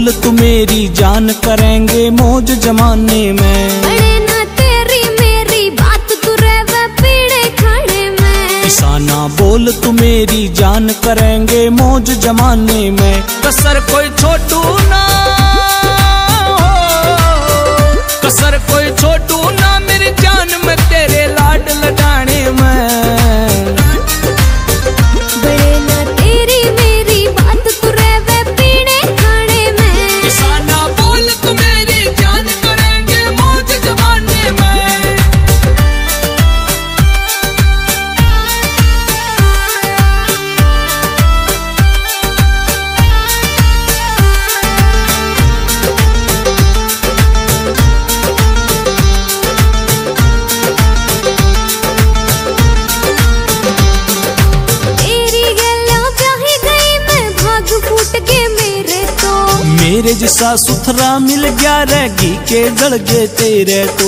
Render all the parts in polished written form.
बोल तू मेरी जान, करेंगे मौज जमाने में। अड़े ना तेरी मेरी बात, तू रहवे पीड़े खाने में। किसाना बोल तू मेरी जान, करेंगे मौज जमाने में। कसर कोई छोटू ना, कसर कोई छोटू ना मेरी जान में, तेरे लाड लडाने में। बड़े ना तेरी मेरी बात, तू रहवे पीड़े खाने में। किसाना बोल तू मेरी जान, करेंगे मौज जमाने में। मेरे जैसा सुथरा मिल गया रे, घी के जल गए तेरे तो।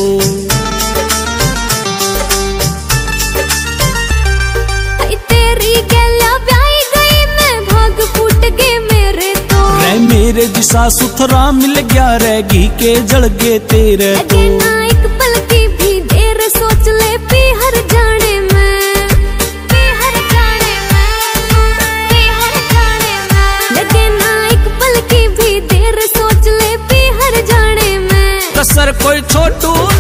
तेरी गैला ब्याही गई मैं, भाग फूट गए मेरे तो। रे मेरे जैसा सुथरा मिल गया रे, घी के जल गए तेरे तो। लगे ना एक पल की भी देर, सोच ले पी हर जाने में, पी हर जाने में, पी हर जाने में। लगे ना एक पल की भी देर, सोच ले पी हर जाने में। कसर कोई छोटू